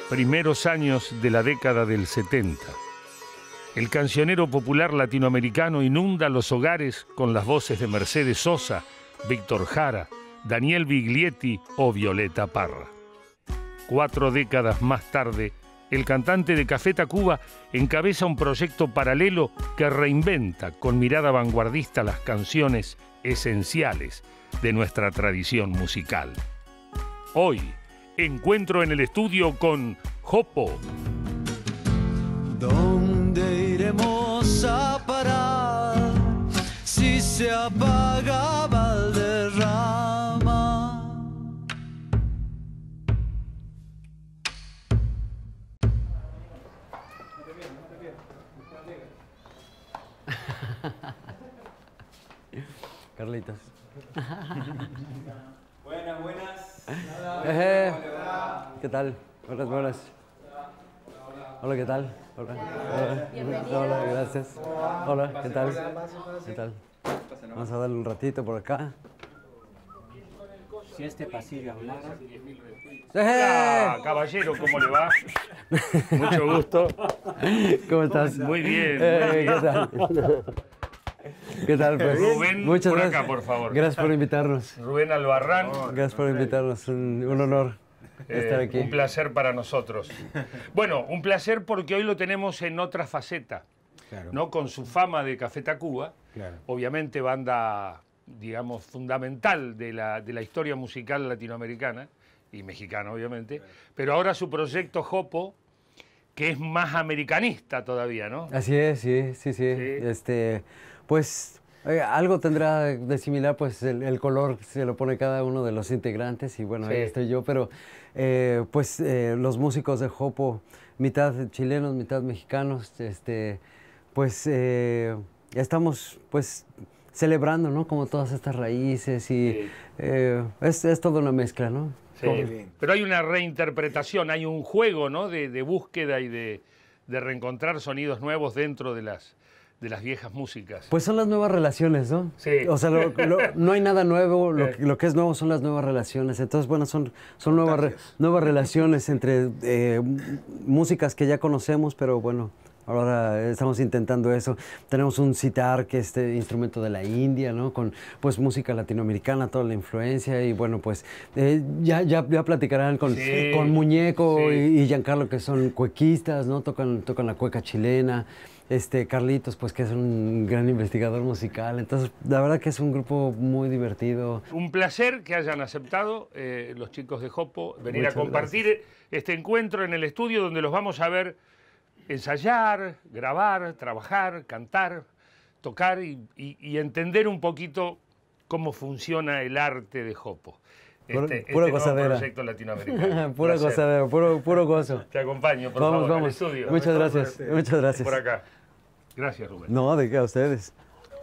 primeros años de la década del 70. El cancionero popular latinoamericano inunda los hogares con las voces de Mercedes Sosa, Víctor Jara, Daniel Biglietti o Violeta Parra. 4 décadas más tarde, el cantante de Café Tacuba encabeza un proyecto paralelo que reinventa con mirada vanguardista las canciones esenciales de nuestra tradición musical. Hoy, encuentro en el estudio con Jopo. ¿Dónde iremos a parar si se apaga Valderrama? Carlitos. Buenas. ¿Qué tal? Buenas. Hola, ¿qué tal? Hola. Hola, gracias. Hola, ¿qué tal? ¿Qué tal? Vamos a darle un ratito por acá. Si este pasillo hablara. Hola, caballero, ¿cómo le va? Mucho gusto. ¿Cómo estás? Muy bien. ¿Qué tal? ¿Qué tal, pues? Rubén, Muchas por gracias. acá, por favor. Gracias por invitarnos. Rubén Albarrán. Gracias por invitarnos. Un honor estar aquí. Un placer para nosotros. Bueno, un placer porque hoy lo tenemos en otra faceta, Claro. ¿no? Con su fama de Café Tacuba, Claro. obviamente banda, digamos, fundamental de la historia musical latinoamericana y mexicana, obviamente, pero ahora su proyecto Jopo, que es más americanista todavía, ¿no? Así es, sí. Pues algo tendrá de similar, pues el color se lo pone cada uno de los integrantes y bueno, Sí. ahí estoy yo, pero los músicos de Jopo, mitad chilenos, mitad mexicanos, pues estamos pues celebrando, ¿no? Como todas estas raíces y es toda una mezcla, ¿no? Sí. Pero hay una reinterpretación, hay un juego, ¿no? de búsqueda y de reencontrar sonidos nuevos dentro de las viejas músicas. Pues son las nuevas relaciones, ¿no? Sí. O sea, no hay nada nuevo, lo que es nuevo son las nuevas relaciones. Entonces, bueno, son nuevas relaciones entre músicas que ya conocemos, pero bueno, ahora estamos intentando eso. Tenemos un sitar, que es instrumento de la India, ¿no? Con pues música latinoamericana, toda la influencia. Y bueno, pues ya platicarán con Muñeco Sí. y Giancarlo, que son cuequistas, ¿no? Tocan la cueca chilena. Carlitos, pues que es un gran investigador musical. Entonces, la verdad que es un grupo muy divertido. Un placer que hayan aceptado los chicos de Jopo venir Muchas a compartir este encuentro en el estudio donde los vamos a ver ensayar, grabar, trabajar, cantar, tocar y entender un poquito cómo funciona el arte de Jopo. Pura nuevo gozadera. proyecto latinoamericano. Pura Placer. gozadera, puro gozo. Te acompaño, por favor, al estudio. Muchas gracias, muchas gracias. Por acá. Gracias, Rubén. No, de qué, a ustedes.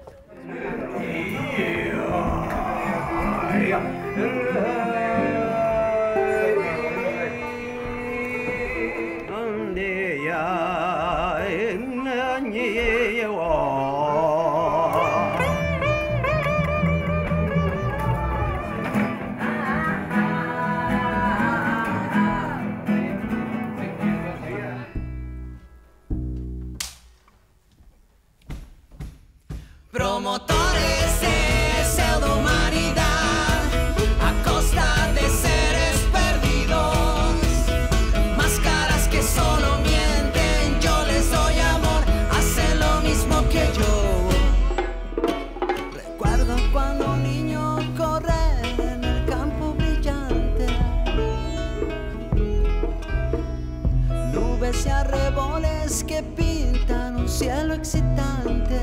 Promotores de pseudo-humanidad a costa de seres perdidos, máscaras que solo mienten, yo les doy amor, hacen lo mismo que yo. Recuerdo cuando un niño corre en el campo brillante, nubes y arreboles que pintan un cielo excitante.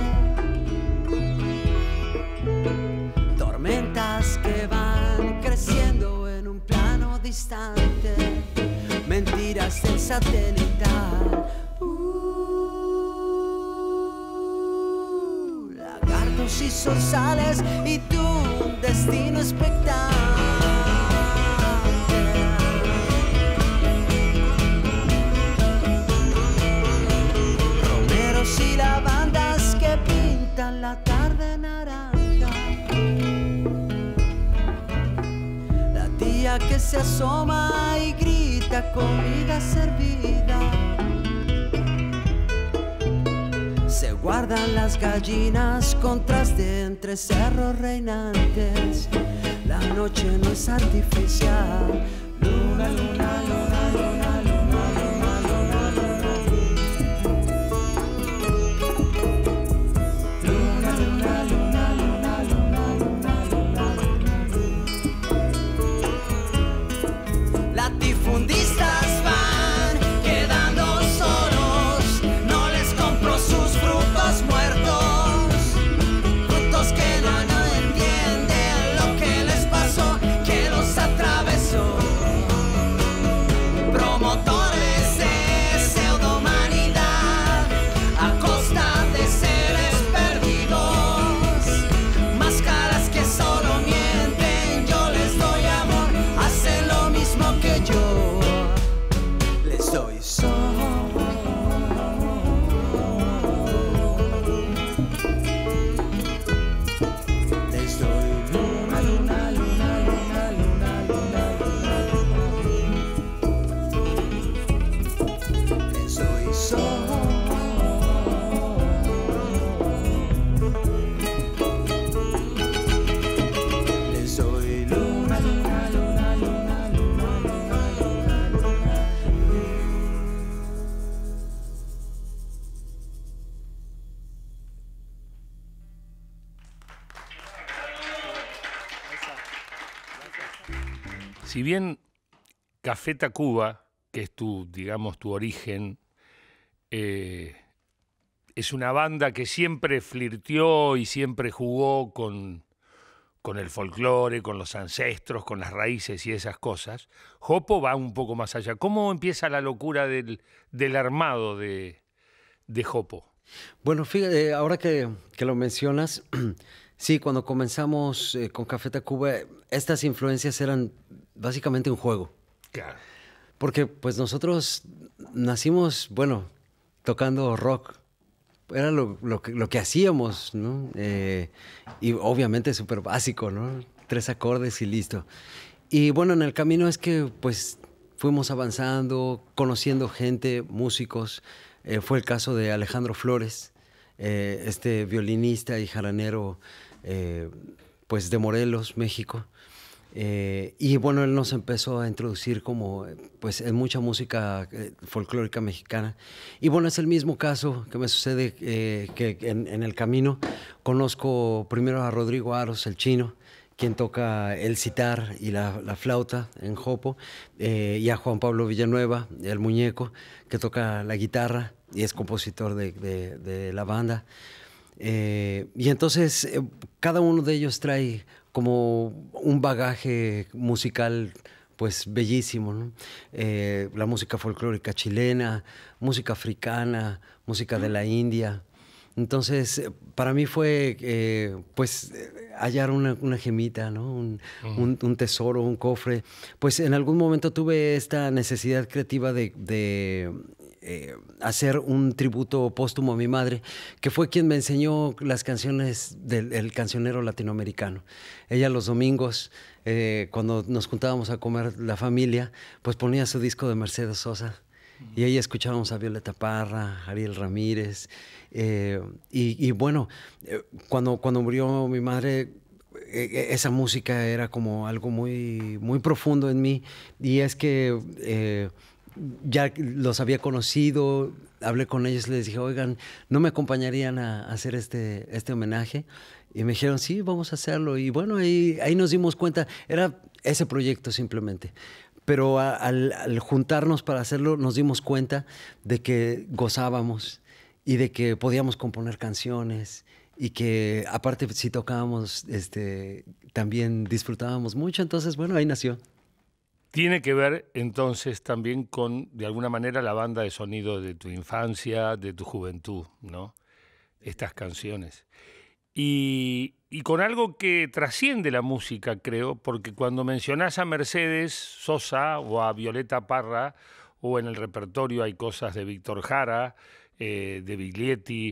Tormentas que van creciendo en un plano distante, mentiras del satelital. Lagartos y zorzales y tu destino expectante. Romeros y lavandas que pintan la tarde naranja. La tía que se asoma y grita rica comida servida. Se guardan las gallinas contraste entre cerros reinantes. La noche no es artificial. Luna, luna, luna, luna, luna, luna, luna, luna. Luna, luna, luna, luna, luna, luna, luna. Latifundistas van quedando solos. No les compro sus frutos muertos. Frutos que no entienden lo que les pasó, que los atravesó. Promotores de pseudohumanidad a costa de seres perdidos. Máscaras que solo mienten, yo les doy amor. Hacen lo mismo que yo les doy sol. Les doy luna, luna, luna, luna, luna, luna, luna. Les doy sol. Les doy luna, luna, luna, luna, luna, luna, luna, luna. Si bien Café Tacuba, que es tu, digamos, tu origen, es una banda que siempre flirteó y siempre jugó con el folclore, con los ancestros, con las raíces y esas cosas, Jopo va un poco más allá. ¿Cómo empieza la locura del armado de Jopo? Bueno, fíjate, ahora que lo mencionas, sí, cuando comenzamos con Café Tacuba, estas influencias eran básicamente un juego. Claro. Porque pues nosotros nacimos, bueno, tocando rock. Era lo que hacíamos, ¿no? Y obviamente súper básico, ¿no? 3 acordes y listo. Y bueno, en el camino es que pues fuimos avanzando, conociendo gente, músicos. Fue el caso de Alejandro Flores, este violinista y jaranero pues de Morelos, México. Y bueno, él nos empezó a introducir como pues en mucha música folclórica mexicana. Y bueno, es el mismo caso que me sucede que en el camino conozco primero a Rodrigo Aros, el chino, quien toca el sitar y la flauta en Jopo, y a Juan Pablo Villanueva, el muñeco, que toca la guitarra y es compositor de la banda. Y entonces cada uno de ellos trae como un bagaje musical pues bellísimo, ¿no? La música folclórica chilena, música africana, música de la India. Entonces, para mí fue pues hallar una gemita, ¿no? Un tesoro, un cofre. Pues en algún momento tuve esta necesidad creativa de hacer un tributo póstumo a mi madre, que fue quien me enseñó las canciones del cancionero latinoamericano. Ella los domingos, cuando nos juntábamos a comer la familia, pues ponía su disco de Mercedes Sosa. Y ahí escuchábamos a Violeta Parra, Ariel Ramírez. Y bueno, cuando murió mi madre, esa música era como algo muy, muy profundo en mí. Y es que ya los había conocido, hablé con ellos, les dije, oigan, ¿no me acompañarían a hacer este homenaje? Y me dijeron, sí, vamos a hacerlo. Y bueno, ahí nos dimos cuenta, era ese proyecto simplemente. Pero al juntarnos para hacerlo, nos dimos cuenta de que gozábamos y de que podíamos componer canciones y que aparte si tocábamos, también disfrutábamos mucho. Entonces, bueno, ahí nació. Tiene que ver entonces también con, de alguna manera, la banda de sonido de tu infancia, de tu juventud, ¿no? Estas canciones. Y con algo que trasciende la música, creo, porque cuando mencionás a Mercedes Sosa o a Violeta Parra, o en el repertorio hay cosas de Víctor Jara, de Biglietti,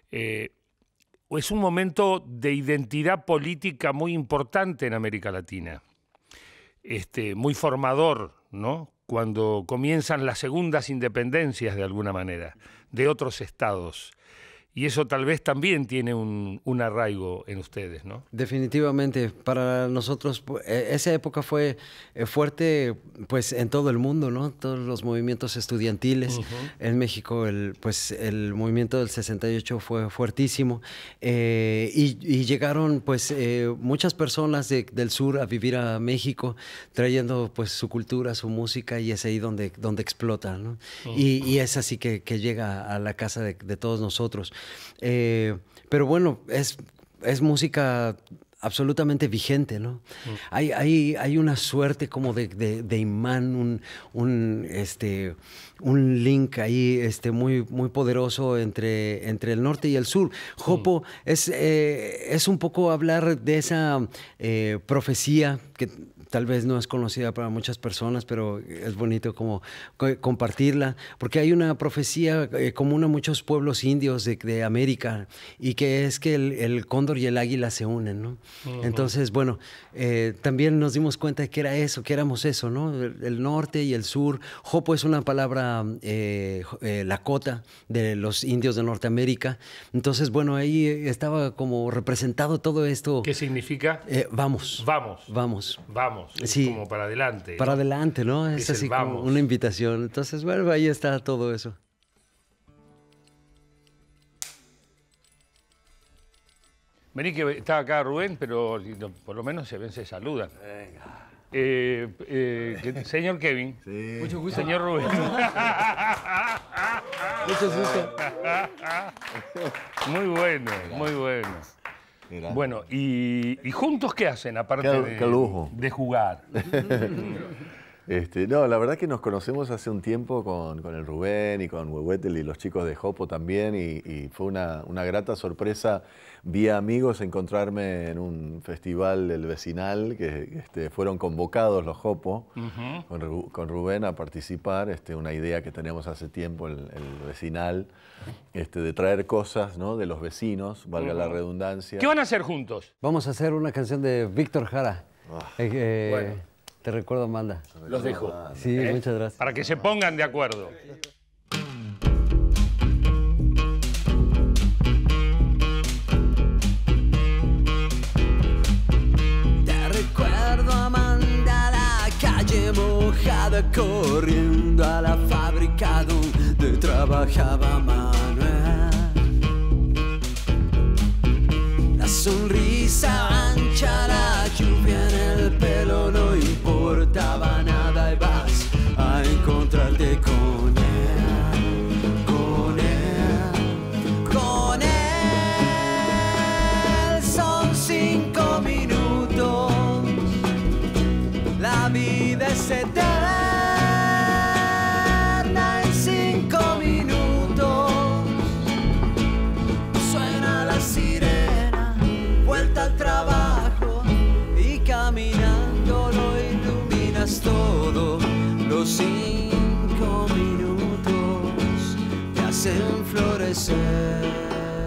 es un momento de identidad política muy importante en América Latina. Muy formador, ¿no? cuando comienzan las segundas independencias de alguna manera, de otros estados. Y eso tal vez también tiene un arraigo en ustedes, ¿no? Definitivamente, para nosotros esa época fue fuerte, pues en todo el mundo, ¿no? Todos los movimientos estudiantiles. En México, el movimiento del 68 fue fuertísimo y llegaron, pues, muchas personas del sur a vivir a México, trayendo, pues, su cultura, su música, y es ahí donde explota, ¿no? Y es así que llega a la casa de todos nosotros. Pero bueno, es música absolutamente vigente, ¿no? Hay una suerte como de imán, un link ahí muy, muy poderoso entre el norte y el sur. Jopo es un poco hablar de esa profecía que tal vez no es conocida para muchas personas, pero es bonito como compartirla, porque hay una profecía común a muchos pueblos indios de América, y que es que el cóndor y el águila se unen, ¿no? Entonces, bueno, también nos dimos cuenta de que era eso, que éramos eso, ¿no? El norte y el sur. Jopo es una palabra lakota de los indios de Norteamérica. Entonces, bueno, ahí estaba como representado todo esto. ¿Qué significa? Vamos. Vamos. Vamos. Vamos. Sí. Como para adelante. Para adelante, ¿no? Es así como una invitación. Entonces, bueno, ahí está todo eso. Vení, que está acá Rubén, pero por lo menos se saludan. Venga. Señor Kevin. Sí. Mucho gusto. Señor Rubén. Mucho gusto. Muy bueno, muy bueno. Mira. Bueno, ¿y juntos qué hacen, aparte Qué lujo. de jugar? No, la verdad que nos conocemos hace un tiempo con el Rubén y con Huehuetel y los chicos de Jopo también, y fue una grata sorpresa vía amigos encontrarme en un festival del vecinal que fueron convocados los Jopo con Rubén a participar, una idea que teníamos hace tiempo, el vecinal, de traer cosas, ¿no?, de los vecinos, valga la redundancia. ¿Qué van a hacer juntos? Vamos a hacer una canción de Víctor Jara. Bueno. Te recuerdo, Amanda. Los dejo. Sí, muchas gracias. Para que se pongan de acuerdo. Te recuerdo, Amanda, la calle mojada, corriendo a la fábrica donde trabajaba Manuel. La sonrisa ancha, la lluvia en el pelo, no importaba nada, y vas a encontrarte con él, con él, con él. Son 5 minutos, la vida es eterna en 5 minutos. Suena la sirena, vuelta al trabajo, y caminando lo iluminas todo. Los 5 minutos te hacen florecer.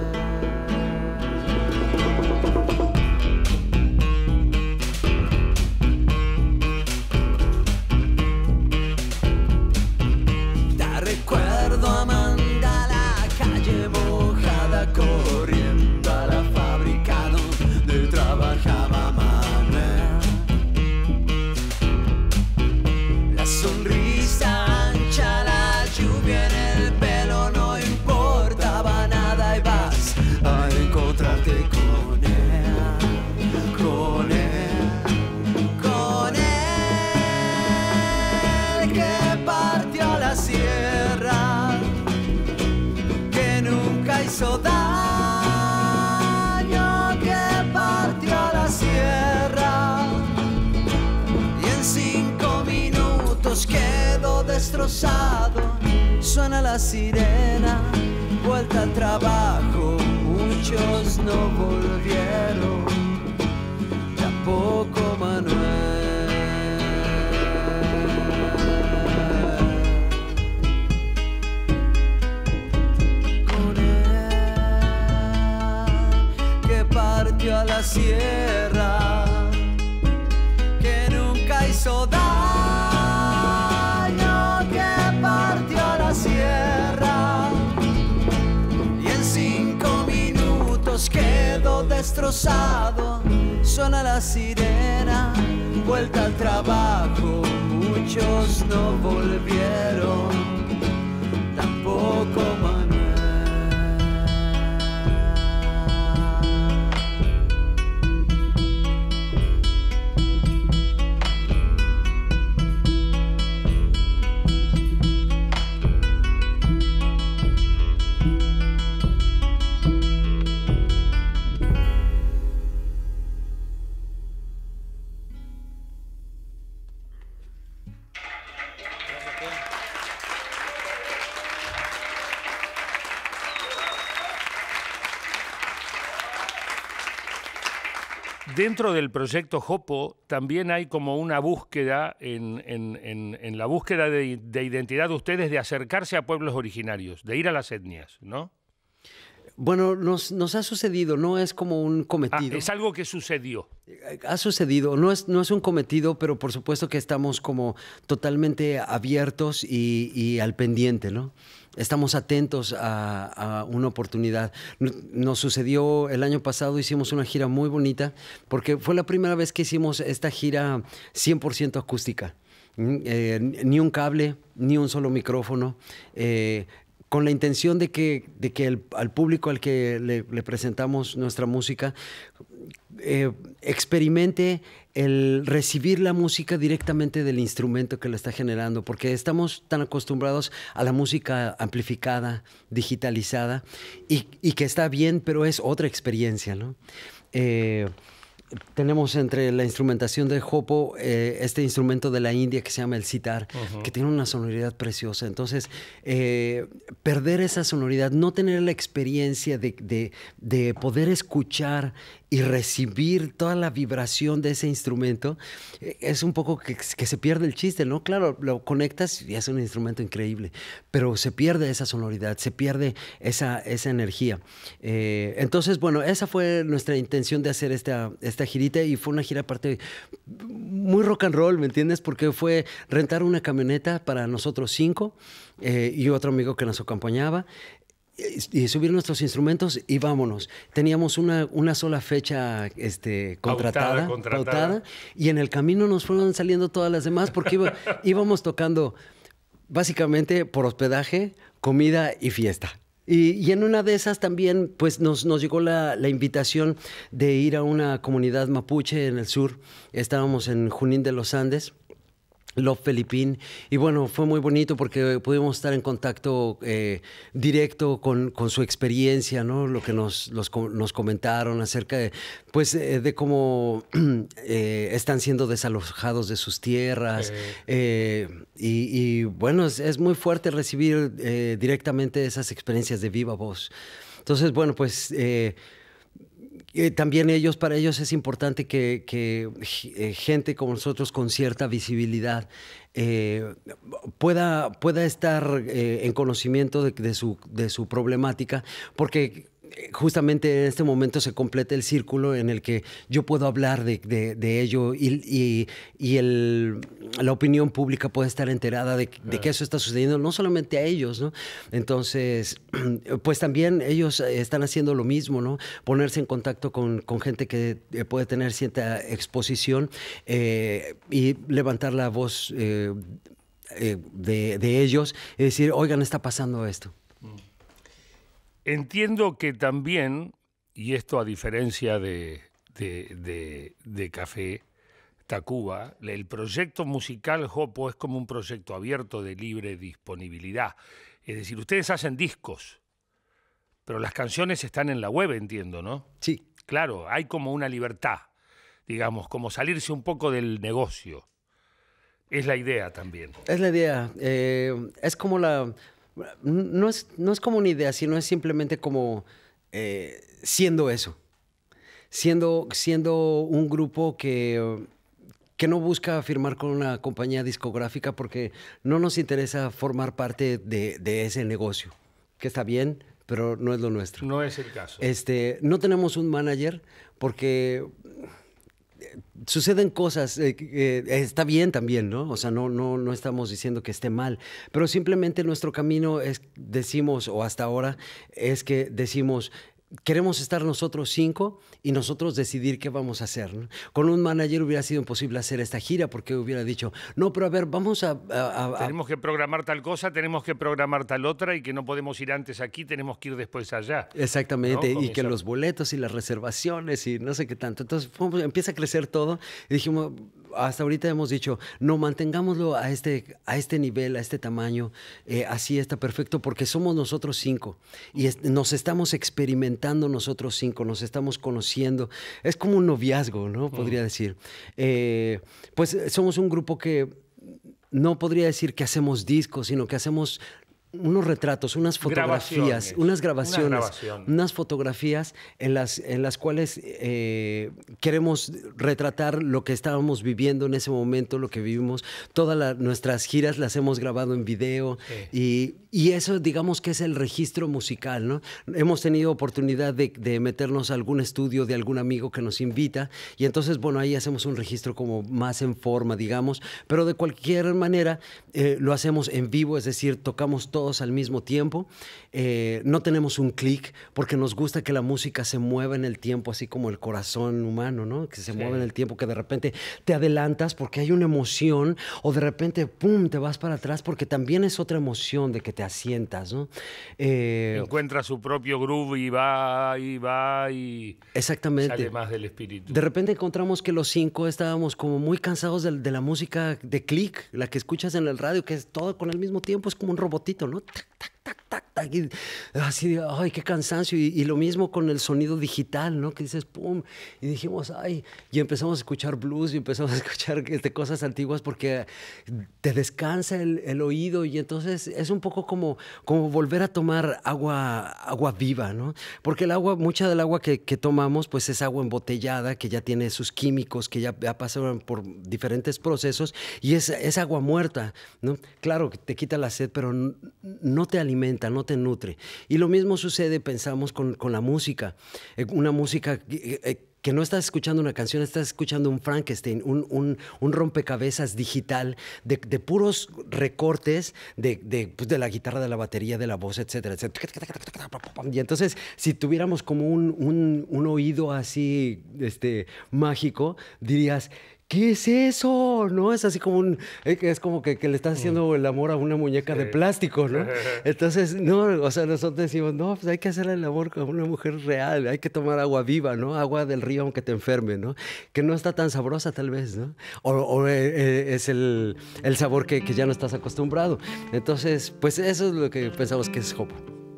Te recuerdo, Amanda, la calle mojada, corriendo a la fábrica donde trabajaba Manuel. La sonrisa ancha, la lluvia en el pelo, no importaba nada, y vas a encontrarte con él, con él, con él, que partió a la sierra, que nunca hizo daño, que partió a la sierra, y en 5 minutos quedó destrozado. Suena la sirena, vuelta al trabajo, muchos no volvieron, tampoco Manuel. Con él, que partió a la sierra, que nunca hizo daño, destrozado, suena la sirena, vuelta al trabajo, muchos no volvieron, tampoco Manuel. Dentro del proyecto Jopo también hay como una búsqueda, en la búsqueda de identidad de ustedes, de acercarse a pueblos originarios, de ir a las etnias, ¿no? Bueno, nos ha sucedido, no es como un cometido. Es algo que sucedió. Ha sucedido, no es un cometido, pero por supuesto que estamos como totalmente abiertos y al pendiente, ¿no? Estamos atentos a una oportunidad. Nos sucedió el año pasado, hicimos una gira muy bonita, porque fue la primera vez que hicimos esta gira 100% acústica. Ni un cable, ni un solo micrófono. Con la intención de que al público al que le presentamos nuestra música experimente el recibir la música directamente del instrumento que la está generando, porque estamos tan acostumbrados a la música amplificada, digitalizada, y que está bien, pero es otra experiencia, ¿no? Tenemos entre la instrumentación de Jopo este instrumento de la India que se llama el sitar, que tiene una sonoridad preciosa. Entonces, perder esa sonoridad, no tener la experiencia de poder escuchar y recibir toda la vibración de ese instrumento, es un poco que se pierde el chiste, ¿no? Claro, lo conectas y es un instrumento increíble, pero se pierde esa sonoridad, se pierde esa energía. Entonces, bueno, esa fue nuestra intención de hacer esta girita, y fue una gira aparte muy rock and roll, ¿me entiendes? Porque fue rentar una camioneta para nosotros 5 y otro amigo que nos acompañaba, y subir nuestros instrumentos y vámonos. Teníamos una sola fecha contratada, y en el camino nos fueron saliendo todas las demás, porque íbamos tocando básicamente por hospedaje, comida y fiesta. Y en una de esas también pues nos llegó la invitación de ir a una comunidad mapuche en el sur. Estábamos en Junín de los Andes, Love Felipín, y bueno, fue muy bonito porque pudimos estar en contacto directo con su experiencia, ¿no? Lo que nos comentaron acerca de cómo están siendo desalojados de sus tierras, y bueno, es muy fuerte recibir directamente esas experiencias de viva voz. Entonces, bueno, pues también para ellos es importante que gente como nosotros con cierta visibilidad pueda estar en conocimiento de su problemática, porque justamente en este momento se completa el círculo en el que yo puedo hablar de ello, y la opinión pública puede estar enterada de que eso está sucediendo, no solamente a ellos, ¿no? Entonces, pues también ellos están haciendo lo mismo, ¿no? Ponerse en contacto con gente que puede tener cierta exposición, y levantar la voz de ellos y decir, oigan, está pasando esto. Entiendo que también, y esto a diferencia de Café Tacuba, el proyecto musical Jopo es como un proyecto abierto de libre disponibilidad. Es decir, ustedes hacen discos, pero las canciones están en la web, entiendo, ¿no? Sí. Claro, hay como una libertad, digamos, como salirse un poco del negocio. Es la idea también. Es la idea. Es como no es como una idea, sino es simplemente como siendo eso. Siendo un grupo que no busca firmar con una compañía discográfica, porque no nos interesa formar parte de ese negocio, que está bien, pero no es lo nuestro. No es el caso. No tenemos un manager porque suceden cosas, está bien también, ¿no? O sea, no estamos diciendo que esté mal, pero simplemente nuestro camino es, decimos, o hasta ahora, es que decimos, queremos estar nosotros 5 y nosotros decidir qué vamos a hacer, ¿no? Con un manager hubiera sido imposible hacer esta gira porque hubiera dicho, no, pero a ver, vamos a... Tenemos que programar tal cosa, tenemos que programar tal otra y que no podemos ir antes aquí, tenemos que ir después allá. Exactamente, ¿no? y que los boletos y las reservaciones y no sé qué tanto. Entonces empieza a crecer todo y dijimos, hasta ahorita hemos dicho, no, mantengámoslo a este nivel, a este tamaño, así está perfecto porque somos nosotros 5 y nos estamos experimentando nosotros 5, nos estamos conociendo. Es como un noviazgo, ¿no? Podría decir. Pues somos un grupo que no podría decir que hacemos discos, sino que hacemos unos retratos, unas fotografías, unas grabaciones, unas fotografías en las cuales queremos retratar lo que estábamos viviendo en ese momento, lo que vivimos. Todas nuestras giras las hemos grabado en video, sí. Y eso, digamos que es el registro musical, ¿no? Hemos tenido oportunidad de meternos a algún estudio de algún amigo que nos invita y entonces, bueno, ahí hacemos un registro como más en forma, digamos, pero de cualquier manera lo hacemos en vivo, es decir, tocamos todos al mismo tiempo. No tenemos un clic porque nos gusta que la música se mueva en el tiempo, así como el corazón humano, ¿no? Que se mueva en el tiempo, que de repente te adelantas porque hay una emoción o de repente, ¡pum!, te vas para atrás porque también es otra emoción de que te asientas, ¿no? Encuentra su propio groove y va y exactamente. Sale más del espíritu. De repente encontramos que los 5 estábamos como muy cansados de la música de click, la que escuchas en el radio, que es todo con el mismo tiempo, es como un robotito, ¿no? Tac, tac, tac, tac, tac, y así de, ay, qué cansancio. Y lo mismo con el sonido digital, ¿no? Que dices, pum, y dijimos, ay, y empezamos a escuchar blues y empezamos a escuchar cosas antiguas porque te descansa el oído y entonces es un poco como volver a tomar agua viva, ¿no? Porque el agua, mucha del agua que tomamos, pues es agua embotellada, que ya tiene sus químicos, que ya pasaron por diferentes procesos y es agua muerta, ¿no? Claro, que te quita la sed, pero no te alimenta, no te nutre. Y lo mismo sucede, pensamos, con la música. Una música que no estás escuchando una canción, estás escuchando un Frankenstein, un rompecabezas digital de puros recortes pues de la guitarra, de la batería, de la voz, etcétera, etcétera. Y entonces, si tuviéramos como un oído así mágico, dirías, ¿qué es eso? ¿No? Es así como es como que le estás haciendo el amor a una muñeca de plástico, ¿no? Entonces, no, o sea, nosotros decimos, no, pues hay que hacer el amor con una mujer real, hay que tomar agua viva, ¿no? Agua del río aunque te enferme, ¿no? Que no está tan sabrosa tal vez, ¿no? O es el sabor que ya no estás acostumbrado. Entonces, pues eso es lo que pensamos que es Hopo.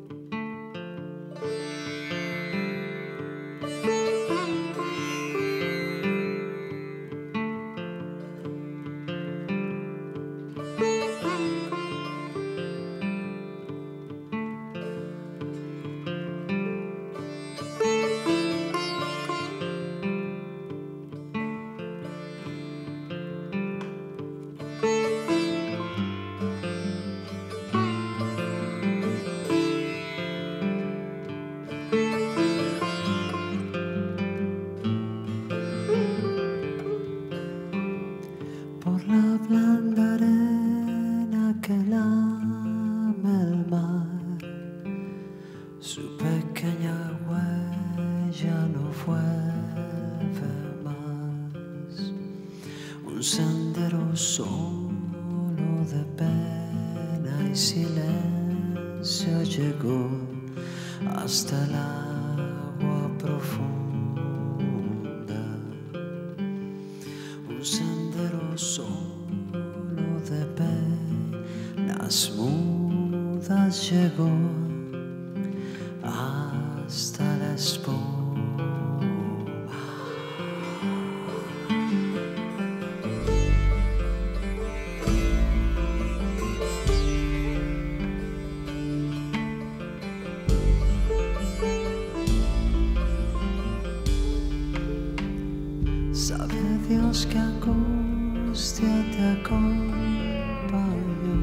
Dios que angustia te acompañó,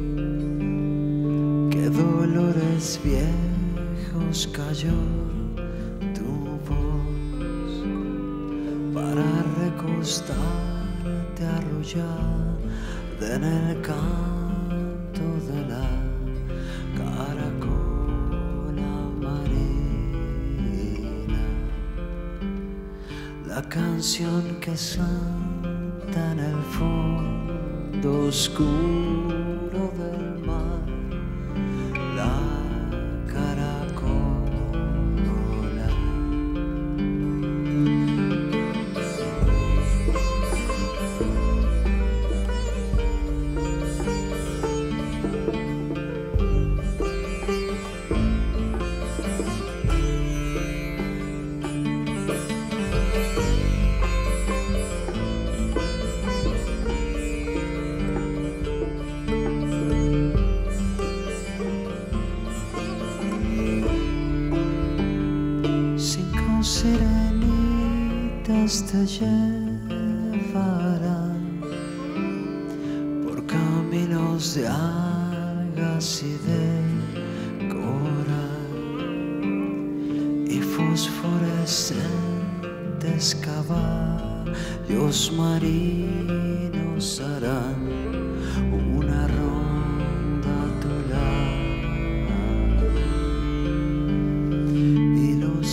que dolores viejos cayó tu voz para recostarte arrullada en el canto de la caracola amarilla. canción que salta en el fondo oscuro del mar, la caracola. Sirenitas te llevarán por caminos de algas y de coral, y fosforescentes caballos marinos harán una ronda a tu lado, y los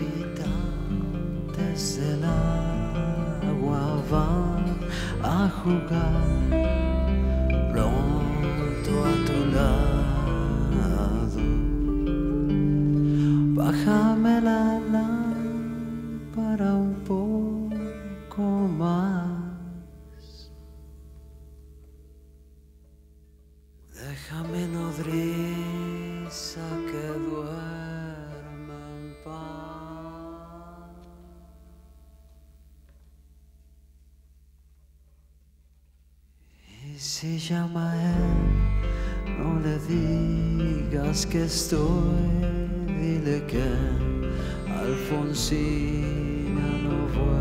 del agua van a jugar pronto a tu lado. Bájame la lámpara un poco más, déjame nodriza que duerme en paz. Y si llama a él, no le digas que estoy, dile que Alfonsina no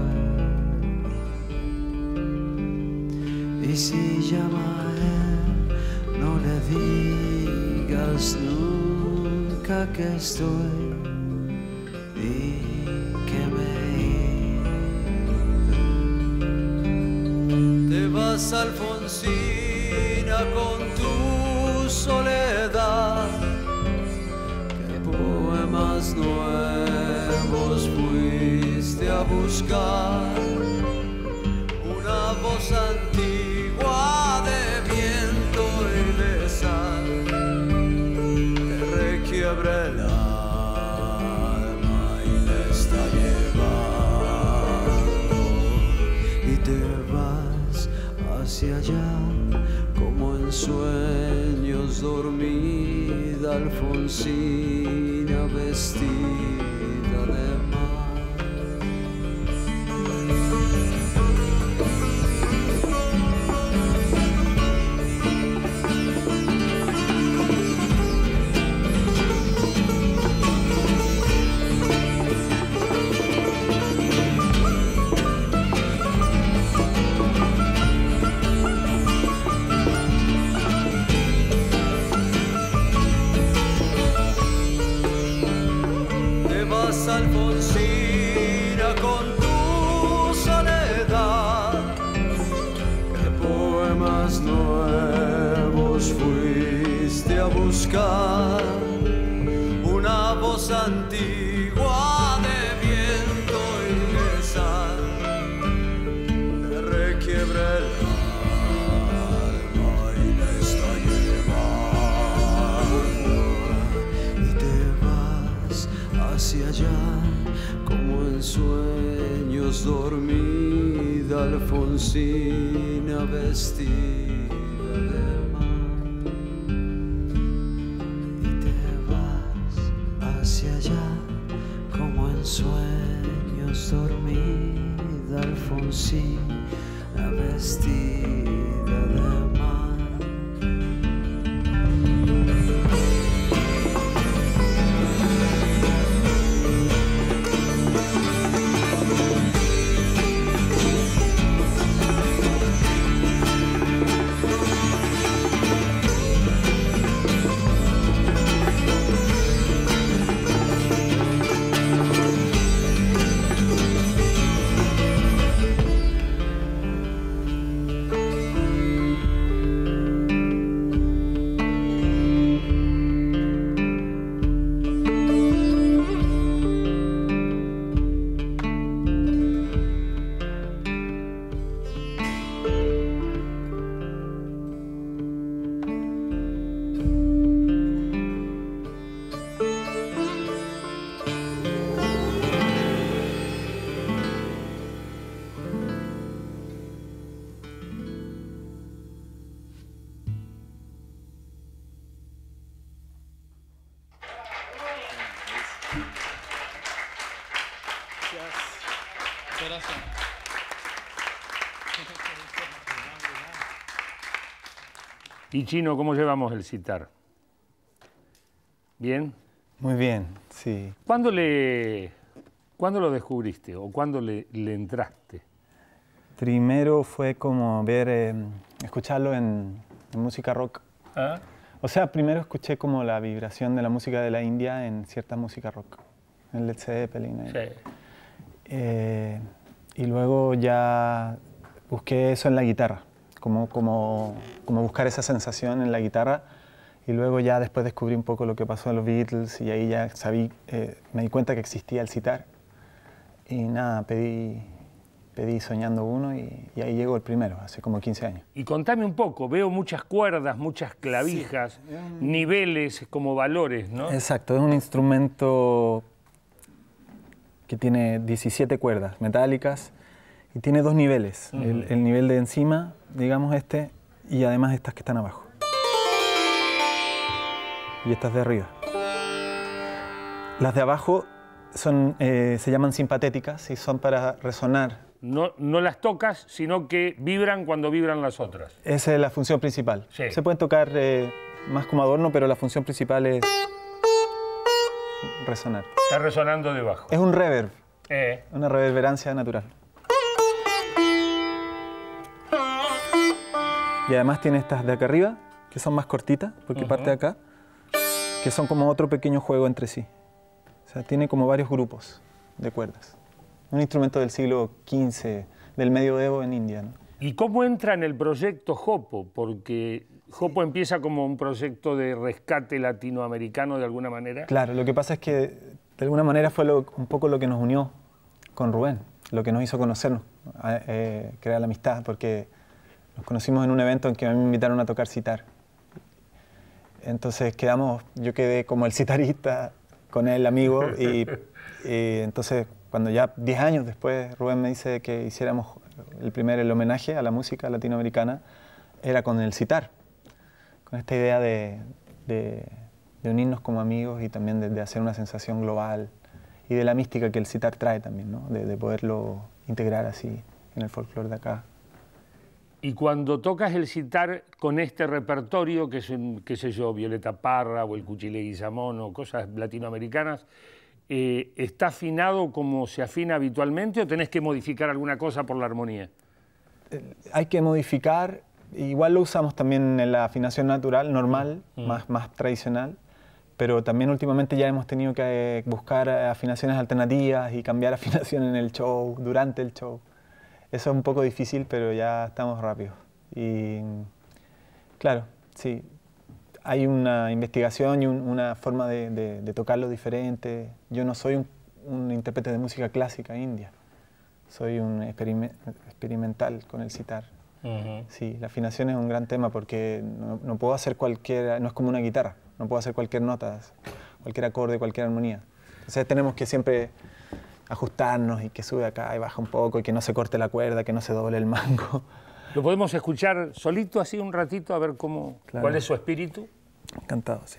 vuelve. Y si llama a él, no le digas nunca que estoy y que me he ido. Te vas, Alfonsina, con tu soledad. ¿Qué poemas nuevos fuiste a buscar? Una voz antigua de viento y de sal te requiebra el alma y la está llevando, y te vas hacia allá como en sueños dormida Alfonsina vestida de mar. Alfonsina, con tu soledad. ¿Qué poemas nuevos fuiste a buscar? Una voz antigua de viento y de sal te requiebra el alma y la está llevando, y te vas hacia allá como en sueños dormida Alfonsina vestida de mar. Y te vas hacia allá como en sueños dormida Alfonsina vestida de mar. corazón. Y Chino, ¿cómo llevamos el sitar? ¿Bien? Muy bien, sí. ¿Cuándo lo descubriste o cuándo le entraste? Primero fue como ver, escucharlo en música rock. ¿Ah? O sea, primero escuché como la vibración de la música de la India en cierta música rock, en Led Zeppelin. Sí. Y luego ya busqué eso en la guitarra, como buscar esa sensación en la guitarra. Y luego ya después descubrí un poco lo que pasó en los Beatles y ahí ya me di cuenta que existía el sitar. Y nada, pedí Soñando uno y ahí llegó el primero, hace como 15 años. Y contame un poco, veo muchas cuerdas, muchas clavijas, sí, niveles como valores, ¿no? Exacto, es un instrumento que tiene 17 cuerdas metálicas y tiene dos niveles, el nivel de encima, digamos este, y además estas que están abajo. Y estas de arriba. Las de abajo se llaman simpatéticas y son para resonar. No las tocas, sino que vibran cuando vibran las otras. Esa es la función principal. Sí. Se pueden tocar más como adorno, pero la función principal es resonar. Está resonando debajo. Es un reverb, una reverberancia natural. Y además tiene estas de acá arriba, que son más cortitas, porque parte de acá, que son como otro pequeño juego entre sí. O sea, tiene como varios grupos de cuerdas. Un instrumento del siglo XV, del medioevo en India, ¿no? ¿Y cómo entra en el proyecto Jopo? Porque Jopo empieza como un proyecto de rescate latinoamericano de alguna manera. Claro, lo que pasa es que de alguna manera fue un poco lo que nos unió con Rubén, lo que nos hizo conocernos, crear la amistad, porque nos conocimos en un evento en que a mí me invitaron a tocar sitar. Entonces yo quedé como el sitarista con él, amigo, y entonces cuando ya 10 años después Rubén me dice que hiciéramos el homenaje a la música latinoamericana, era con el sitar, con esta idea de unirnos como amigos y también de hacer una sensación global y de la mística que el sitar trae también, ¿no? De poderlo integrar así en el folclore de acá. Y cuando tocas el sitar con este repertorio, que es, qué sé yo, Violeta Parra o el Cuchilé Guizamón o cosas latinoamericanas, ¿está afinado como se afina habitualmente o tenés que modificar alguna cosa por la armonía? Hay que modificar, igual lo usamos también en la afinación natural, normal, más tradicional, pero también últimamente ya hemos tenido que buscar afinaciones alternativas y cambiar afinación en el show, durante el show. Eso es un poco difícil, pero ya estamos rápidos. Y claro, sí, hay una investigación y una forma de tocarlo diferente. Yo no soy un intérprete de música clásica india, soy un experimental con el sitar. Sí, la afinación es un gran tema porque no puedo hacer cualquier, no es como una guitarra, no puedo hacer cualquier nota, cualquier acorde, cualquier armonía. Entonces tenemos que siempre ajustarnos y que sube acá y baja un poco y que no se corte la cuerda, que no se doble el mango. ¿Lo podemos escuchar solito así un ratito a ver cómo, claro, cuál es su espíritu? Encantado, sí.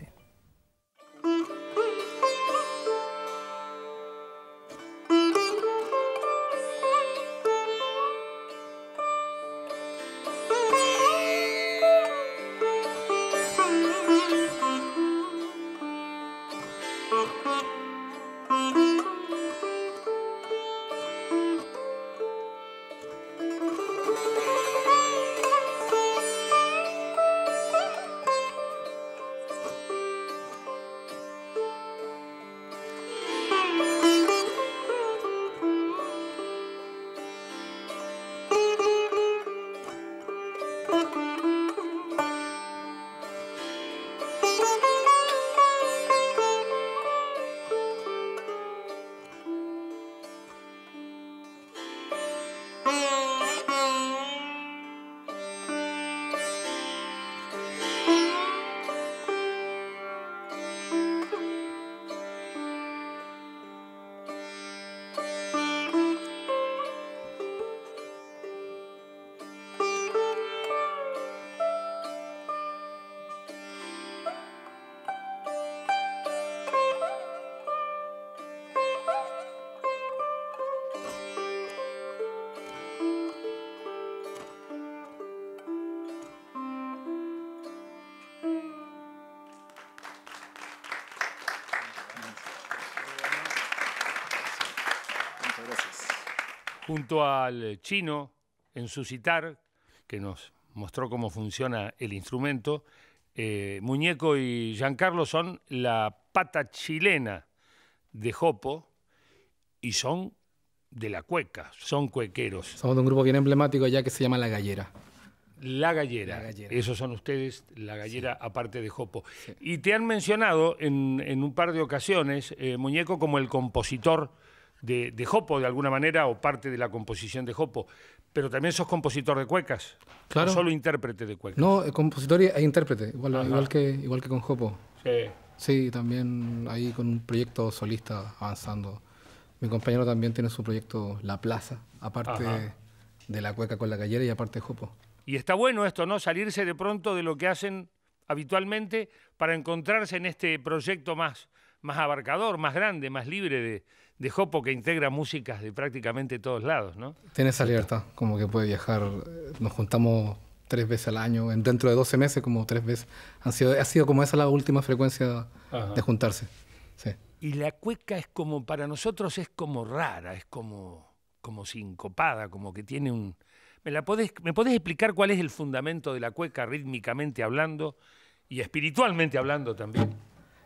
junto al Chino en su sitar, que nos mostró cómo funciona el instrumento. Muñeco y Giancarlo son la pata chilena de Jopo y son de la cueca, son cuequeros. Somos de un grupo bien emblemático allá que se llama La Gallera. La Gallera. La Gallera. Esos son ustedes, La Gallera, sí, aparte de Jopo. Sí. Y te han mencionado en un par de ocasiones, Muñeco, como el compositor de Jopo, de alguna manera, o parte de la composición de Jopo. Pero también sos compositor de cuecas. Claro. ¿O solo intérprete de cuecas? No, compositor e intérprete, igual que con Jopo. Sí. Sí, también ahí con un proyecto solista avanzando. Mi compañero también tiene su proyecto La Plaza, aparte de la cueca con La Gallera y aparte de Jopo. Y está bueno esto, ¿no? Salirse de pronto de lo que hacen habitualmente para encontrarse en este proyecto más abarcador, más grande, más libre de Jopo, que integra músicas de prácticamente todos lados, ¿no? Tiene esa libertad, como que puede viajar. Nos juntamos 3 veces al año, dentro de 12 meses como 3 veces. Ha sido como esa la última frecuencia de juntarse. Sí. Y la cueca es como, para nosotros es como rara, es como sincopada, como que tiene un... ¿Me podés explicar cuál es el fundamento de la cueca rítmicamente hablando y espiritualmente hablando también?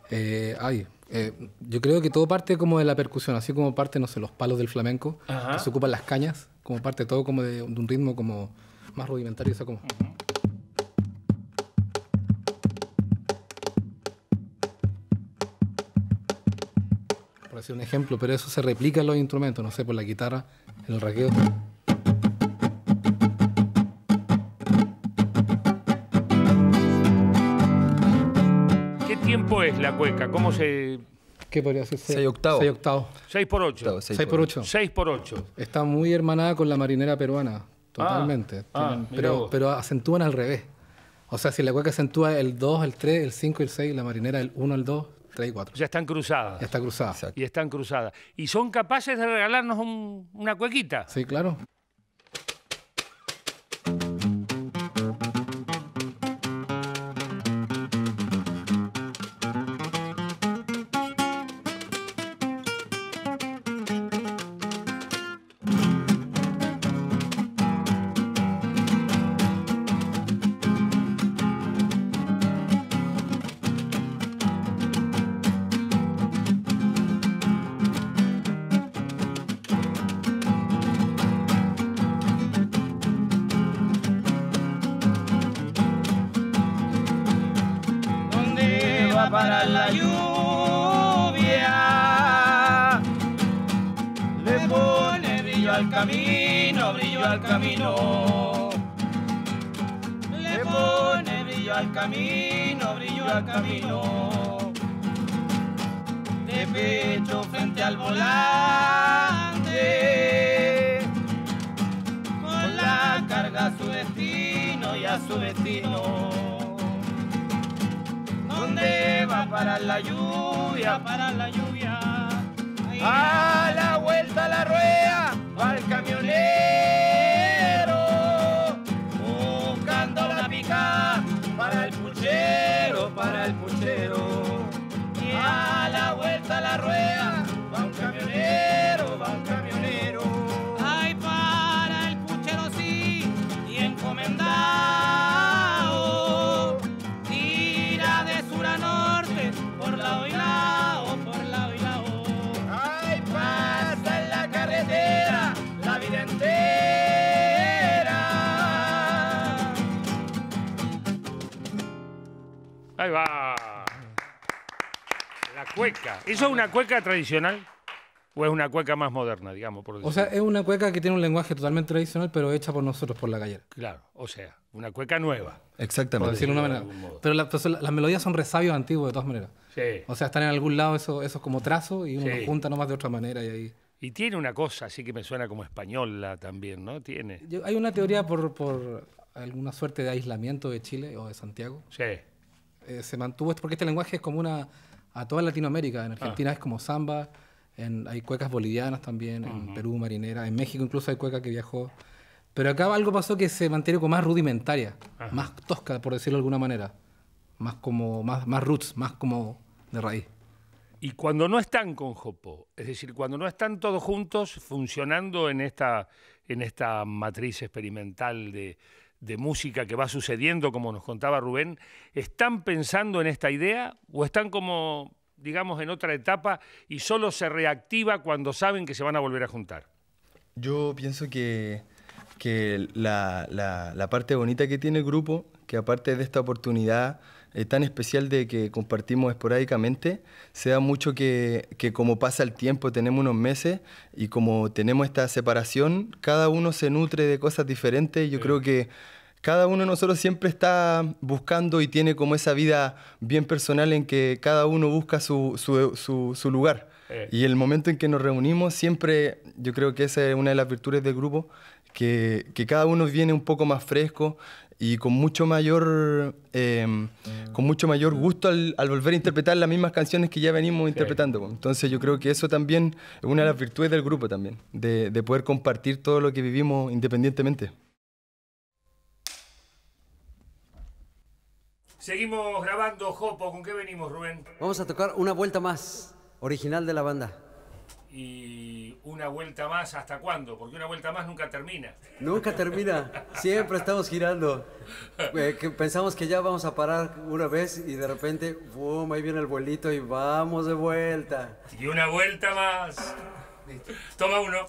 Yo creo que todo parte como de la percusión, así como parte, no sé, los palos del flamenco, que se ocupan las cañas, como parte todo como de un ritmo como más rudimentario, o sea, como... Por decir un ejemplo, pero eso se replica en los instrumentos, no sé, por la guitarra, en el raqueo. ¿Qué tiempo es la cueca? ¿Cómo se...? ¿Qué podría ser? 6 octavos. 6 octavos. 6 por 8. 6 por 8. 6 por 8. Está muy hermanada con la marinera peruana, totalmente. Pero acentúan al revés. O sea, si la cueca acentúa el 2, el 3, el 5 y el 6, la marinera el 1, el 2, 3 y 4. Ya están cruzadas. Ya está cruzada. Exacto. Y están cruzadas. ¿Y son capaces de regalarnos una cuequita? Sí, claro. Para la lluvia le pone brillo al camino, brillo al camino. Le pone brillo al camino, brillo al camino. De pecho frente al volante, con la carga a su destino y a su destino. ¿Dónde va para la lluvia, para la lluvia? A la vuelta a la rueda va el camionero, buscando la pica para el puchero, para el puchero. Y a la vuelta a la rueda va un camionero, va un camionero. Ay, para el puchero sí, y encomendado. Por lado y lado, por lado y lado. Ay, pasa en la carretera la vida entera. Ahí va. La cueca. ¿Eso es una cueca tradicional? ¿O es una cueca más moderna, digamos? Por decirlo? O sea, es una cueca que tiene un lenguaje totalmente tradicional, pero hecha por nosotros, por La Gallera. Claro, o sea, una cueca nueva. Por Exactamente. decirlo de una manera. Pero las melodías son resabios antiguos, de todas maneras. Sí. O sea, están en algún lado esos como trazo y uno Sí. los junta nomás de otra manera y ahí... Y tiene una cosa así que me suena como española también, ¿no? Tiene. Hay una teoría por alguna suerte de aislamiento de Chile o de Santiago. Sí. Se mantuvo esto porque este lenguaje es común a toda Latinoamérica. En Argentina es como samba, hay cuecas bolivianas también, en Perú marinera, en México incluso hay cueca que viajó. Pero acá algo pasó que se mantiene como más rudimentaria, más tosca, por decirlo de alguna manera. Más roots, más como de raíz. Y cuando no están con Jopo, es decir, cuando no están todos juntos funcionando en esta matriz experimental de música que va sucediendo, como nos contaba Rubén, ¿están pensando en esta idea o están como, digamos, en otra etapa y solo se reactiva cuando saben que se van a volver a juntar? Yo pienso que la parte bonita que tiene el grupo, que aparte de esta oportunidad tan especial de que compartimos esporádicamente, se da mucho que como pasa el tiempo, tenemos unos meses y como tenemos esta separación, cada uno se nutre de cosas diferentes y yo creo que cada uno de nosotros siempre está buscando y tiene como esa vida bien personal en que cada uno busca su lugar. Y el momento en que nos reunimos siempre, yo creo que esa es una de las virtudes del grupo, que cada uno viene un poco más fresco y con mucho mayor gusto al volver a interpretar las mismas canciones que ya venimos interpretando. Entonces yo creo que eso también es una de las virtudes del grupo también, de poder compartir todo lo que vivimos independientemente. Seguimos grabando, Jopo. ¿Con qué venimos, Rubén? Vamos a tocar Una Vuelta Más, original de la banda. Y una vuelta más, ¿hasta cuándo? Porque una vuelta más nunca termina. Nunca termina, siempre estamos girando. Que pensamos que ya vamos a parar una vez y de repente, ¡bum!, ahí viene el vuelito y vamos de vuelta. Y una vuelta más. Toma uno.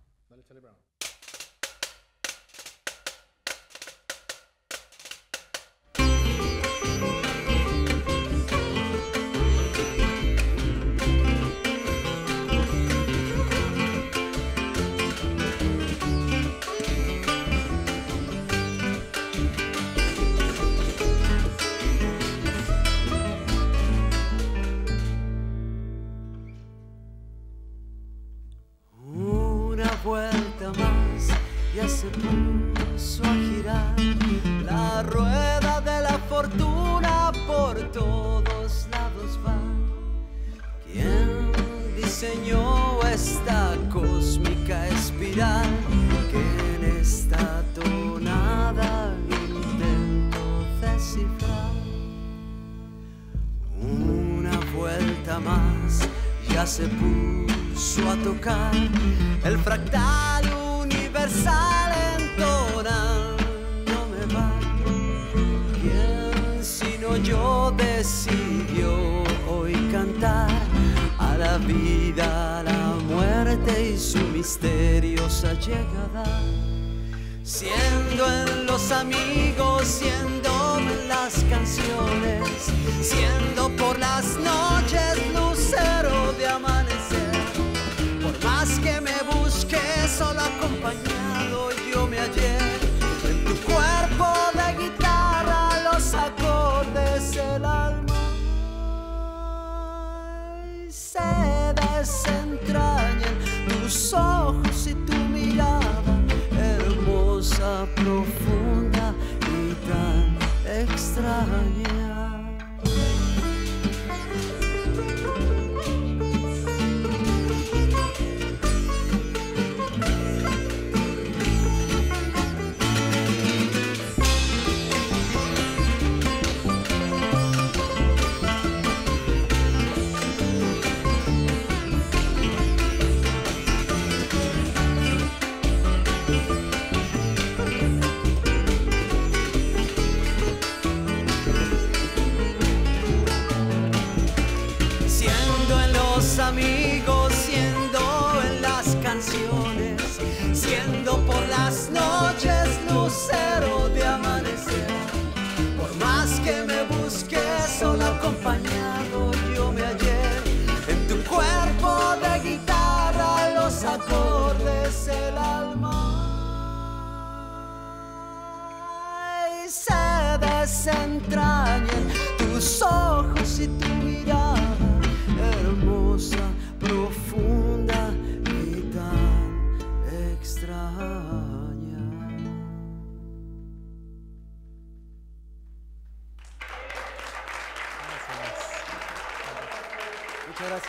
Vuelta más, ya se puso a girar la rueda de la fortuna, por todos lados va. ¿Quién diseñó esta cósmica espiral que en esta tonada intento descifrar? Una vuelta más, ya se puso a tocar el fractal universal entonándome va. ¿Quién sino yo decidió hoy cantar a la vida, a la muerte y su misteriosa llegada? Siendo en los amigos, siendo en las canciones, siendo por las noches lucero de amanecer. Por más que me busque solo acompañado, yo me hallé en tu cuerpo de guitarra, los acordes, el alma y se desentrañan tus ojos y tu mirada, hermosa, profunda y tan extraña. Amigos, siendo en las canciones, siendo por las noches lucero de amanecer. Por más que me busque solo acompañado, yo me hallé en tu cuerpo de guitarra, los acordes, el alma y se desentrañan tus ojos y tu mirada, hermosa, profunda y tan extraña. Muchas gracias.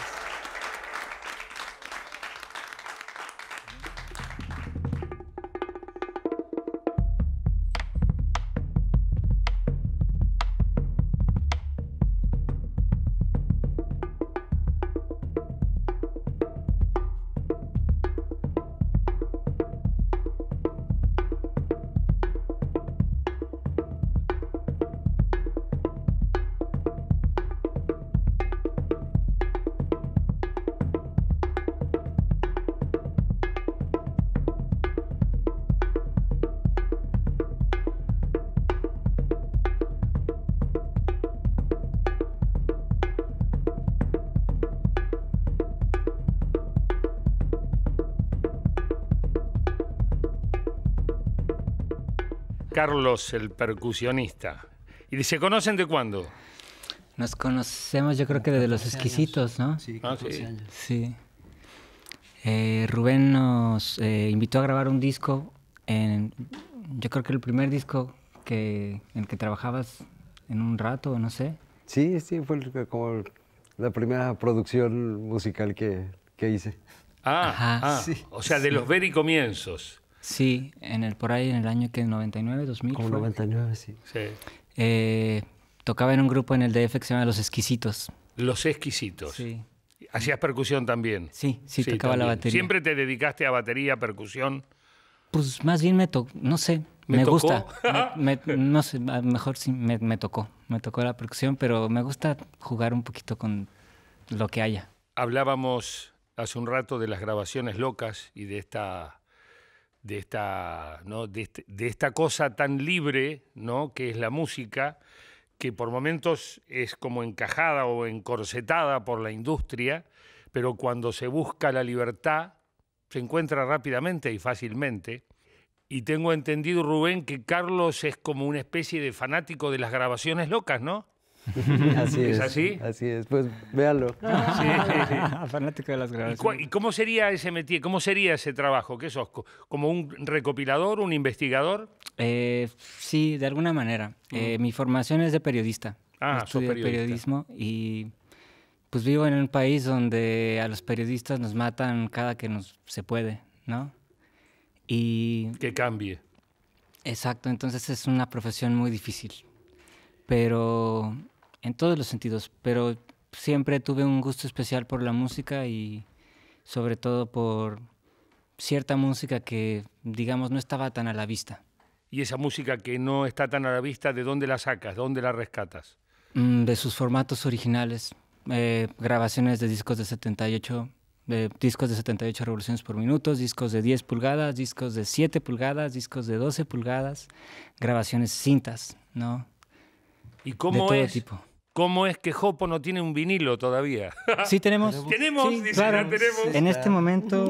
Carlos, el percusionista. ¿Y se conocen de cuándo? Nos conocemos, yo creo que desde Los Exquisitos, ¿no? Sí, Ah, 14 sí. años. Sí. Rubén nos invitó a grabar un disco. Yo creo que el primer disco en el que trabajabas en un rato, no sé. Sí, sí, fue como la primera producción musical que hice. Ajá, sí. O sea, de los very comienzos. Sí, por ahí en el año que 99, 2000. Como fue. 99, sí. Sí. Tocaba en un grupo en el DF que se llama Los Exquisitos. Los Exquisitos. Sí. ¿Hacías percusión también? Sí, tocaba la también. batería. ¿Siempre te dedicaste a batería, percusión? Pues más bien no sé, ¿Me me tocó? gusta. No sé, a lo mejor sí me tocó la percusión, pero me gusta jugar un poquito con lo que haya. Hablábamos hace un rato de las grabaciones locas y de esta cosa tan libre, ¿no?, que es la música, que por momentos es como encajada o encorsetada por la industria, pero cuando se busca la libertad se encuentra rápidamente y fácilmente. Y tengo entendido, Rubén, que Carlos es como una especie de fanático de las grabaciones locas, ¿no? Así ¿Es es. así? Así es, pues véanlo. Fanático de las ¿Y grabaciones. cómo sería ese métier? ¿Cómo sería ese trabajo? ¿Qué sos? ¿Como un recopilador, un investigador? Sí, de alguna manera. Mi formación es de periodista. Ah, sos Estudié periodista. periodismo y pues vivo en un país donde a los periodistas nos matan cada que se puede, ¿no? Y Que cambie. exacto, entonces es una profesión muy difícil, pero en todos los sentidos, pero siempre tuve un gusto especial por la música y sobre todo por cierta música que, digamos, no estaba tan a la vista. Y esa música que no está tan a la vista, ¿de dónde la sacas? ¿De dónde la rescatas? De sus formatos originales, grabaciones de discos de 78, discos de 78 revoluciones por minuto, discos de 10 pulgadas, discos de 7 pulgadas, discos de 12 pulgadas, grabaciones cintas, ¿no? ¿Y De cómo todo es? tipo. ¿Cómo es que Jopo no tiene un vinilo todavía? Sí, tenemos. ¿Tenemos? Sí, Dice, claro. ya tenemos. En este momento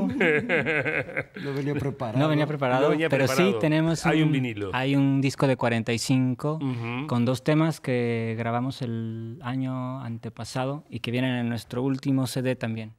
No venía preparado. no venía preparado, No venía pero preparado. sí tenemos Hay un vinilo. Hay un disco de 45 Ujú. con 2 temas que grabamos el año antepasado y que vienen en nuestro último CD también.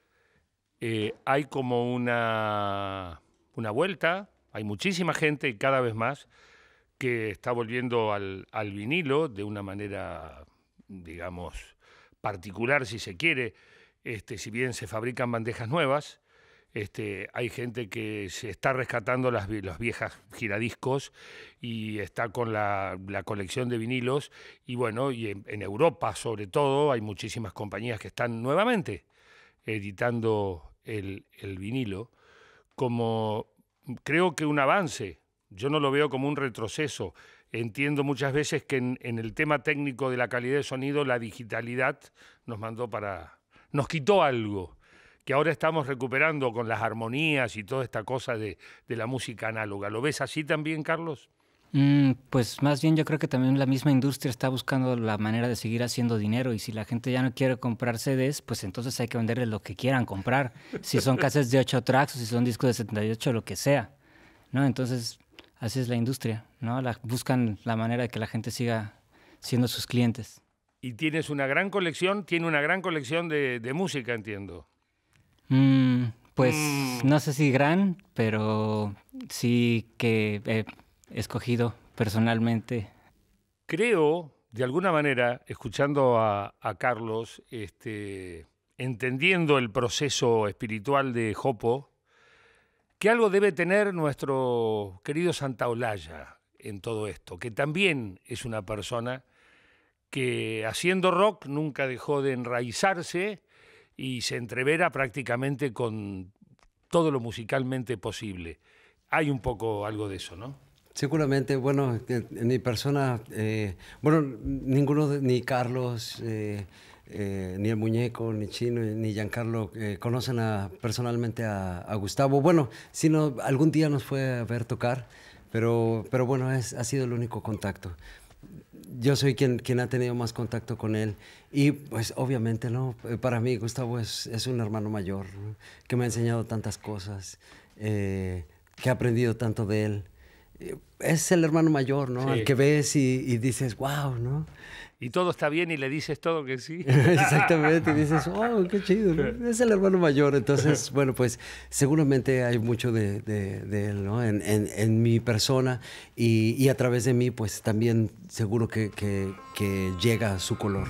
Hay como una vuelta, hay muchísima gente y cada vez más que está volviendo al vinilo de una manera, digamos, particular, si se quiere. Si bien se fabrican bandejas nuevas, hay gente que se está rescatando las viejas giradiscos y está con la colección de vinilos. Y bueno, y en Europa sobre todo hay muchísimas compañías que están nuevamente editando el vinilo como, creo que un avance. Yo no lo veo como un retroceso. Entiendo muchas veces que en el tema técnico de la calidad de sonido, la digitalidad nos quitó algo, que ahora estamos recuperando con las armonías y toda esta cosa de la música análoga. ¿Lo ves así también, Carlos? Pues más bien yo creo que también la misma industria está buscando la manera de seguir haciendo dinero y si la gente ya no quiere comprar CDs, pues entonces hay que venderles lo que quieran comprar. Si son cassettes de 8 tracks o si son discos de 78, lo que sea, ¿no? Entonces así es la industria, ¿no? Buscan la manera de que la gente siga siendo sus clientes. Y tiene una gran colección de música, entiendo. Pues no sé si gran, pero sí que he escogido personalmente. Creo, de alguna manera, escuchando a Carlos, entendiendo el proceso espiritual de Jopo, que algo debe tener nuestro querido Santaolalla en todo esto, que también es una persona que haciendo rock nunca dejó de enraizarse y se entrevera prácticamente con todo lo musicalmente posible. Hay un poco algo de eso, ¿no? Seguramente, bueno, en mi persona, ninguno, ni Carlos, ni el Muñeco, ni Chino, ni Giancarlo conocen personalmente a Gustavo. Bueno, sino algún día nos fue a ver tocar, pero bueno, ha sido el único contacto. Yo soy quien ha tenido más contacto con él y pues obviamente, ¿no? Para mí Gustavo es un hermano mayor, ¿no? Que me ha enseñado tantas cosas, que he aprendido tanto de él. es el hermano mayor, ¿no? Sí. Al que ves y dices, wow, ¿no? Y todo está bien y le dices todo que sí. Exactamente, y dices, oh, qué chido, ¿no? Es el hermano mayor. Entonces, bueno, pues seguramente hay mucho de él, ¿no? En mi persona y a través de mí, pues también seguro que llega su color.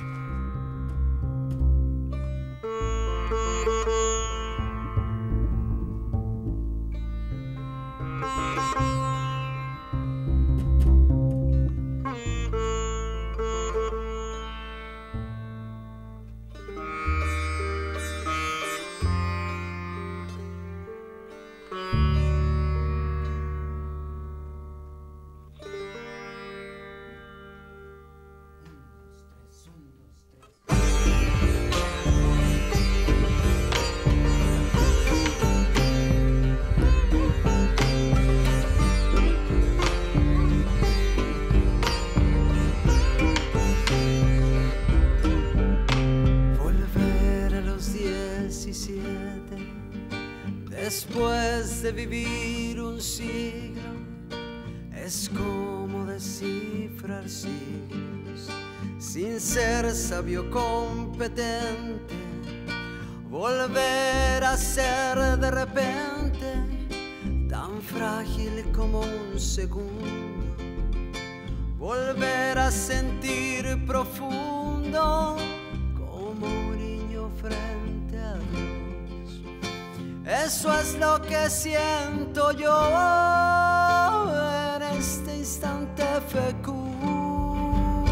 Después de vivir un siglo, es como descifrar siglos, sin ser sabio competente, volver a ser de repente tan frágil como un segundo, volver a sentir profundo como un niño frente a Dios. Eso es lo que siento yo en este instante fecundo.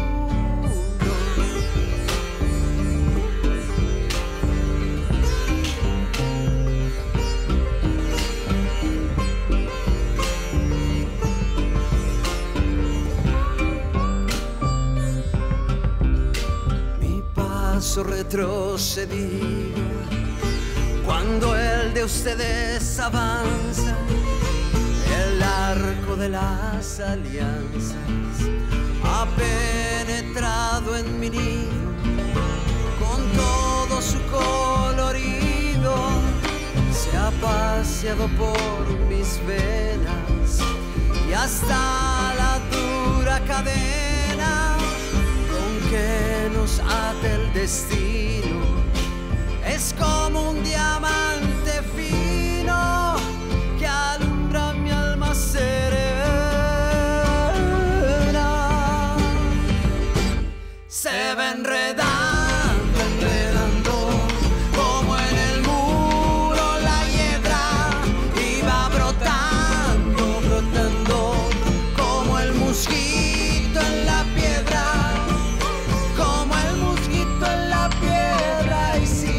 Mi paso retrocedido cuando el de ustedes avanza, el arco de las alianzas ha penetrado en mi nido con todo su colorido, se ha paseado por mis venas y hasta la dura cadena con que nos ata el destino. Es como un diamante fino que alumbra mi alma serena. Se va enredando, enredando, como en el muro la hiedra, y va brotando, brotando, como el mosquito en la piedra, como el mosquito en la piedra, y sí.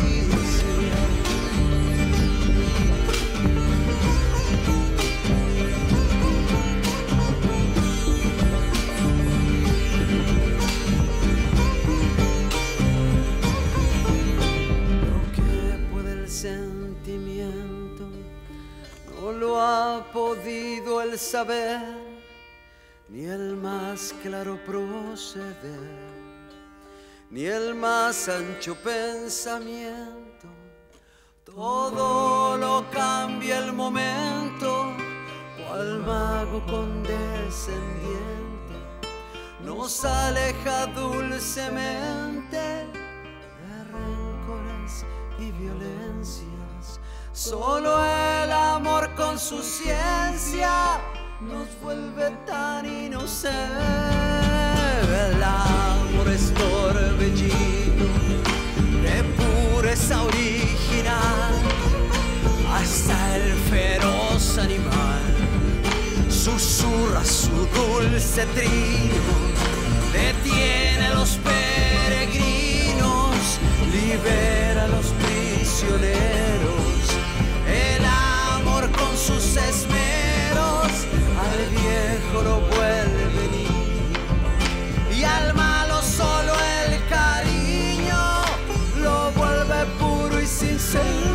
No lo ha podido el saber, ni el más claro proceder, ni el más ancho pensamiento. Todo lo cambia el momento, cual mago condescendiente nos aleja dulcemente de rencores y violencias. Solo el amor con su ciencia nos vuelve tan inocentes. El amor es torbellino de pureza original, hasta el feroz animal susurra su dulce trino, detiene a los peregrinos, libera a los prisioneros. El amor con sus esmeros al viejo lo vuelve niño, y al malo solo el cariño lo vuelve puro y sincero.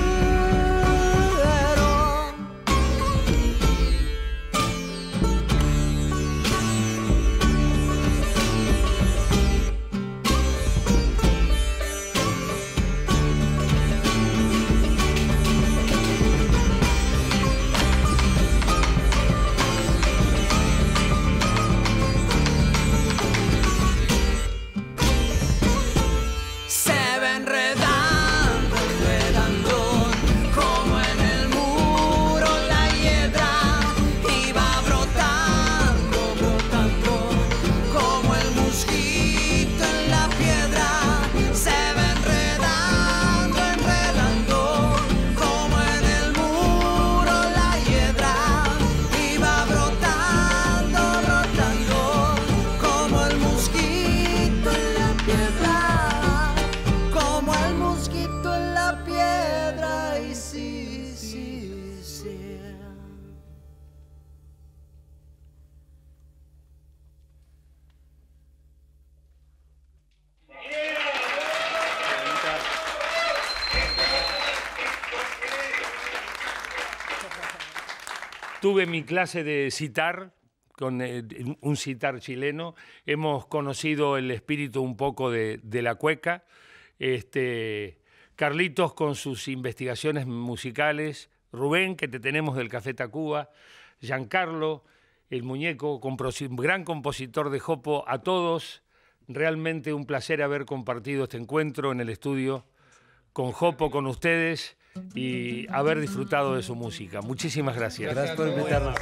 tuve mi clase de citar con un citar chileno. Hemos conocido el espíritu un poco de la cueca. Carlitos con sus investigaciones musicales, Rubén, que te tenemos del Café Tacuba, Giancarlo, el muñeco, gran compositor de jopo, a todos, realmente un placer haber compartido este encuentro en el estudio con jopo, con ustedes, y haber disfrutado de su música. Muchísimas gracias. Gracias por invitarnos.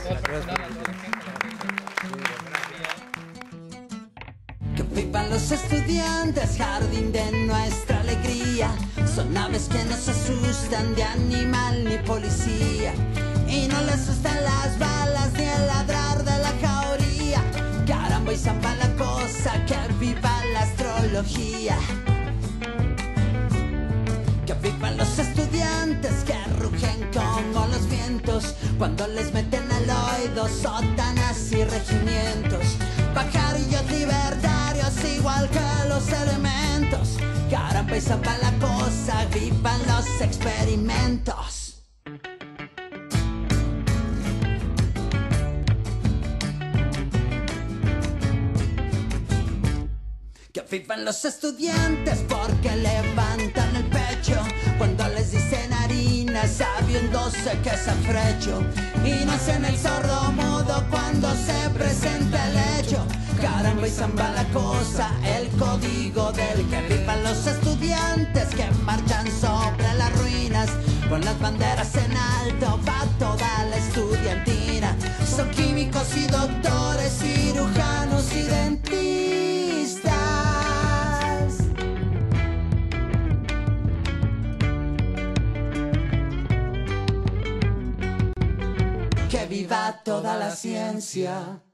Que vivan los estudiantes, jardín de nuestra alegría. Son aves que no se asustan de animal ni policía, y no les asustan las balas ni el ladrar de la jauría. Caramba y zamba la cosa, que viva la astrología. Que vivan los estudiantes que rugen como los vientos cuando les meten al oído sotanas y regimientos. Pajarillos libertarios igual que los elementos. Caramba y zamba la cosa, vivan los experimentos. Que vivan los estudiantes porque levantan el pecho cuando les dicen harina, sabiéndose que es afrecho, y no hacen el sordo mudo cuando se presenta el hecho. Caramba y zamba la cosa, el código del que vivan los estudiantes que marchan sobre las ruinas con las banderas en alto, va toda la estudiantina. Son químicos y doctores, cirujanos y dentistas. Que viva toda la ciencia.